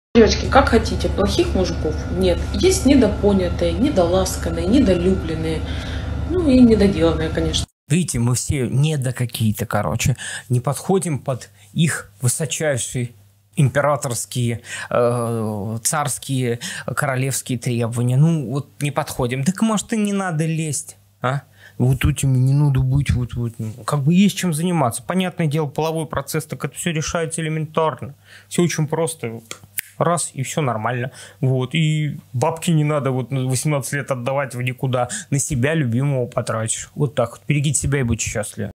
Девочки, как хотите, плохих мужиков нет. Есть недопонятые, недоласканные, недолюбленные, ну и недоделанные, конечно. Видите, мы все недо какие-то, короче, не подходим под их высочайшие императорские, царские, королевские требования. Ну, вот не подходим. Так, может, и не надо лезть, а? Вот этими не надо быть, вот. Как бы есть чем заниматься. Понятное дело, половой процесс, так это все решается элементарно. Все очень просто. Раз, и все нормально. Вот. И бабки не надо вот 18 лет отдавать в никуда. На себя любимого потратишь. Вот так вот. Берегите себя и будьте счастливы.